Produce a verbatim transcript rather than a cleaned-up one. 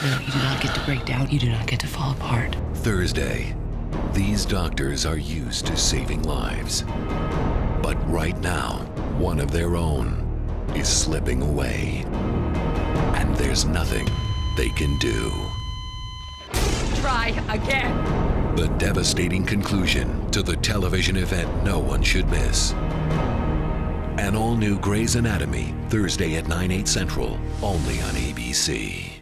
No, you do not get to break down. You do not get to fall apart. Thursday, these doctors are used to saving lives. But right now, one of their own is slipping away. And there's nothing they can do. Try again. The devastating conclusion to the television event no one should miss. An all-new Grey's Anatomy, Thursday at nine, eight central, only on A B C.